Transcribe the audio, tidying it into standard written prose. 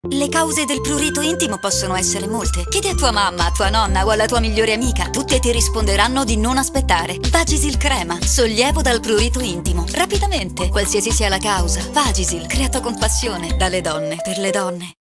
Le cause del prurito intimo possono essere molte. Chiedi a tua mamma, a tua nonna o alla tua migliore amica. Tutte ti risponderanno di non aspettare. Vagisil Crema. Sollievo dal prurito intimo. Rapidamente, qualsiasi sia la causa. Vagisil, creato con passione dalle donne per le donne.